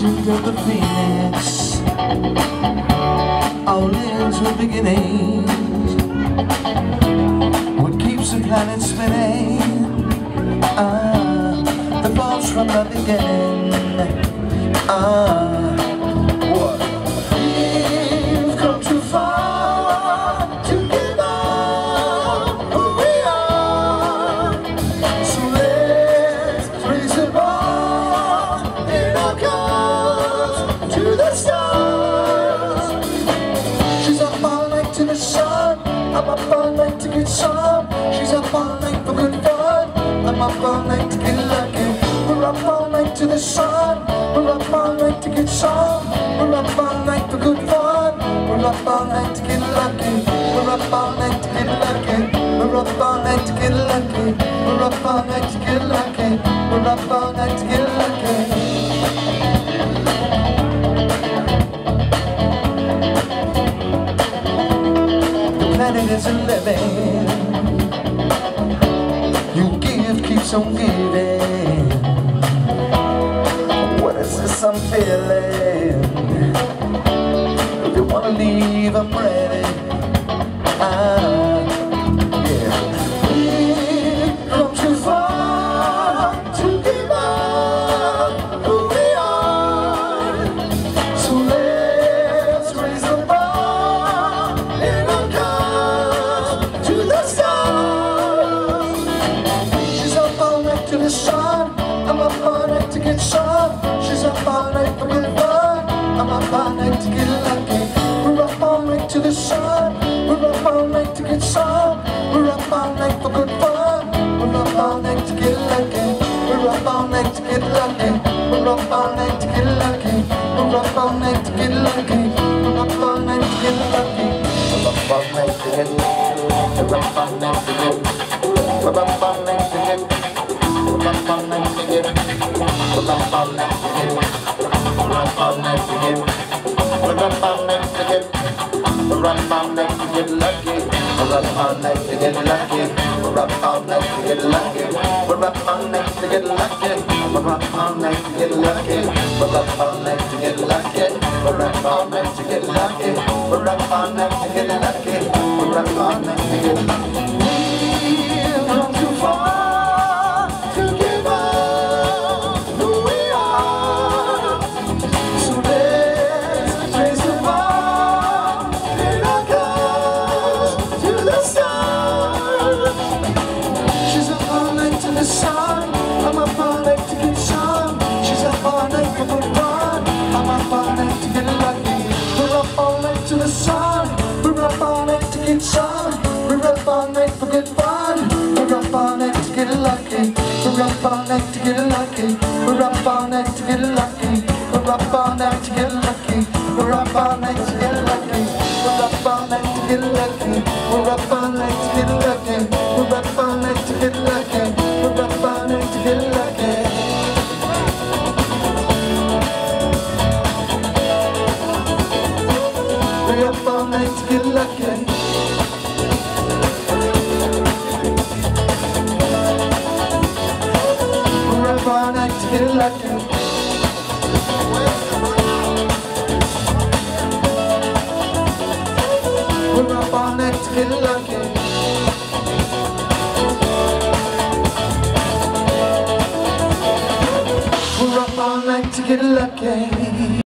legend of the phoenix, all ends with beginnings. What keeps the planet spinning? The falls from the beginning. What? We've come too far to give up who we are. So let's raise the bar in our cause to the stars. She's up all night to the sun, I'm up all night to get some. She's up all night for good fun, I'm up all night to get lucky. We're up all night to the sun, we're up all night to get some. We're up all night for good fun, we're up all night to get lucky. We're up all night to get lucky, we're up all night to get lucky. We're up all night to get lucky, we're up all night to get lucky. The planet isn't living, you give keeps on giving. What is this I'm feeling? If you wanna leave, I'm ready. Yeah. We've come too far to give up who we are. So let's raise the bar in our cause to the stars. She's up all night to the sun, I'm up all night to get some. She's up all night for good fun, I'm up all night to get lucky. We're up all night to the sun, we're up all night to get some. We're up all night for good fun, we're up all night to get lucky. We're up all night to get lucky, we're up all night to get lucky. We're up all night to get lucky, we're up all night to get lucky. We're up all night to get lucky, we're up all night to get, we're up all night to get, we're up all night to get, we're up all night to get, we're up all night to get, we're up all night to get, we're up all night to get lucky. We're up all night to get lucky, we're up all night to get lucky. We're up all night to get lucky, we're up all night to get lucky. We're up all night to get lucky, we're up all night to get lucky. We're up all night to get lucky, we're up all night to get lucky. We've come too far to give up who we are. So let's raise the bar in our cause to the stars. She's up all night to the sun, I'm up all night to get some. She's up all night for good fun, I'm up all night to get lucky. We're up all night to the sun, we're up all night to get some. We're up all night for good fun, we're up all night to get lucky. We're up all night to get lucky, we're up all night to get lucky. We're up all night to get lucky, we're up all night to get lucky. We're up all night to get lucky, we're up all night to get lucky. We're up all night to get lucky, we're up all night to get lucky. We're up all night to get lucky. We're up all night to get lucky. We're up all night to get lucky. We're up all night to get lucky.